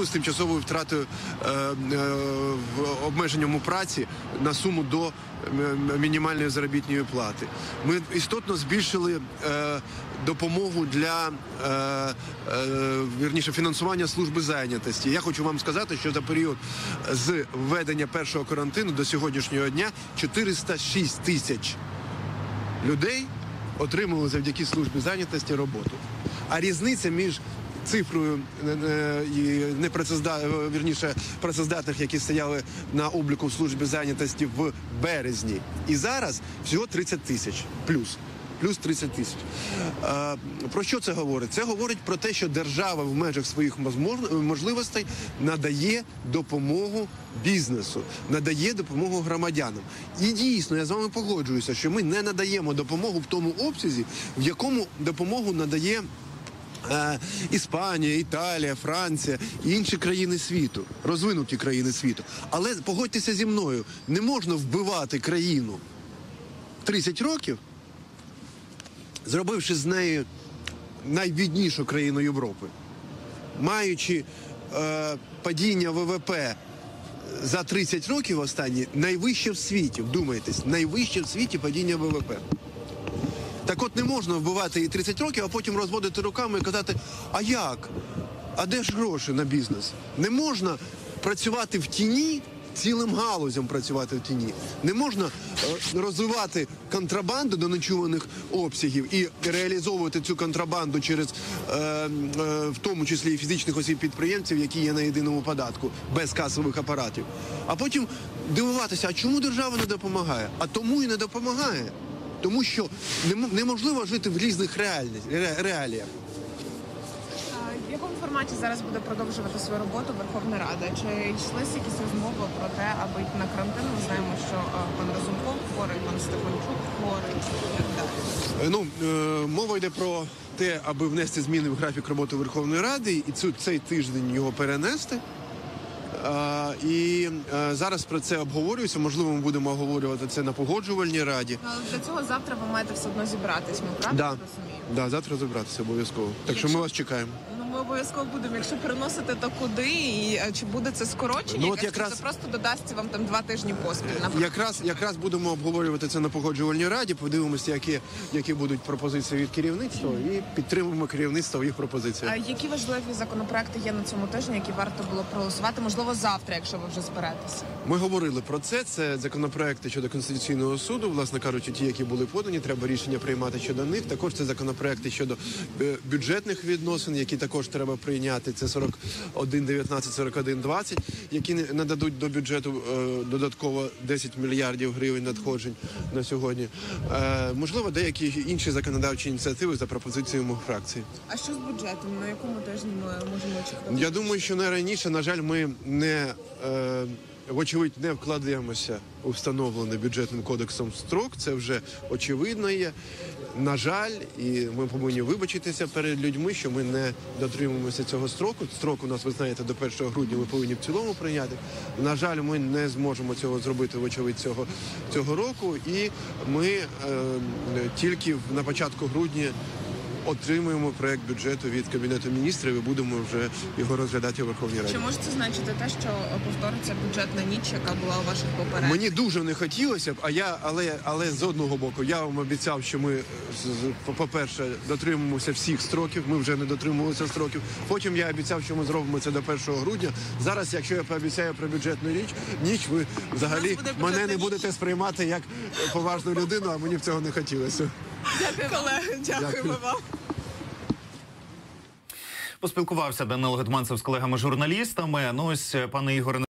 зв'язку з тимчасовою втратою обмеженням у праці на суму до мінімальної заробітної плати. Ми істотно збільшили допомогу для фінансування служби зайнятості. Я хочу вам сказати, що за період з введення першого карантину до сьогоднішнього дня 406 тисяч людей отримали завдяки службі зайнятості роботу. А різниця між цифрою працездатних, які стояли на обліку в службі зайнятості в березні, і зараз всього 30 тисяч плюс 30 тисяч. Про що це говорить? Це говорить про те, що держава в межах своїх можливостей надає допомогу бізнесу, надає допомогу громадянам. І дійсно, я з вами погоджуюся, що ми не надаємо допомогу в тому обсязі, в якому допомогу надає Іспанія, Італія, Франція і інші країни світу, розвинуті країни світу. Але погодьтеся зі мною, не можна вбивати країну 30 років, зробивши з неї найбіднішу країну Європи, маючи падіння ВВП за 30 років останні найвище в світі, вдумайтесь, найвище в світі падіння ВВП. Так от не можна вбивати її 30 років, а потім розводити руками і казати, а як? А де ж гроші на бізнес? Не можна працювати в тіні, цілим галузям працювати в тіні. Не можна розвивати контрабанду до нечуваних обсягів і реалізовувати цю контрабанду через, в тому числі і фізичних осіб-підприємців, які є на єдиному податку, без касових апаратів. А потім дивуватися, а чому держава не допомагає? А тому і не допомагає. Тому що неможливо жити в різних реаліях. В якому форматі зараз буде продовжувати свою роботу Верховна Рада? Чи йшлися якісь розмови про те, аби йти на карантин? Ми знаємо, що пан Разумков хворий, пан Стефанчук хворий і так далі. Мова йде про те, аби внести зміни в графік роботи Верховної Ради і цей тиждень його перенести. І зараз про це обговорюється, можливо, ми будемо обговорювати це на погоджувальній раді. Але для цього завтра ви маєте все одно зібратись, ми правильно розуміємо? Так, завтра зібратися обов'язково. Так що ми вас чекаємо. Ми обов'язково будемо. Якщо переносити, то куди? І чи буде це скорочення? Це просто додасться вам там 2 тижні поспіль? Якраз будемо обговорювати це на погоджувальній раді, подивимося, які будуть пропозиції від керівництва, і підтримуємо керівництво в їх пропозиціях. А які важливі законопроекти є на цьому тижні, які варто було проголосувати? Можливо, завтра, якщо ви вже зберетеся? Ми говорили про це. Це законопроекти щодо Конституційного суду, власне кажучи, ті, які були подані, треба рішення приймати щодо них. Також це законопроекти щодо бюджетних відносин, які також треба прийняти. Це 41.19, 41.20, які нададуть до бюджету додатково 10 мільярдів гривень надходжень на сьогодні. Можливо, деякі інші законодавчі ініціативи за пропозиціями фракції. А що з бюджетом? На якому тижні ми можемо очікувати? Я думаю, що найраніше, на жаль, ми вочевидь, не вкладаємося у встановлений бюджетним кодексом строк. Це вже очевидно є. На жаль, і ми повинні вибачитися перед людьми, що ми не дотримуємося цього строку. Строк у нас, ви знаєте, до 1 грудня ми повинні в цілому прийняти. На жаль, ми не зможемо цього зробити, вочевидь, цього року. І ми тільки на початку грудня отримуємо проект бюджету від Кабінету міністрів і будемо вже його розглядати у Верховній Раді. Чи може це значити те, що повториться бюджетна ніч, яка була у ваших попередніх? Мені дуже не хотілося б, але з одного боку, я вам обіцяв, що ми, по-перше, дотримуємося всіх строків, ми вже не дотримувалися строків. Потім я обіцяв, що ми зробимо це до 1 грудня. Зараз, якщо я пообіцяю про бюджетну ніч, ви взагалі мене не будете сприймати як поважну людину, а мені б цього не хотілося. Дякую, колеги. Дякуємо вам. Поспілкувався Данило Гетманцев з колегами-журналістами. Ну ось, пане Ігоре,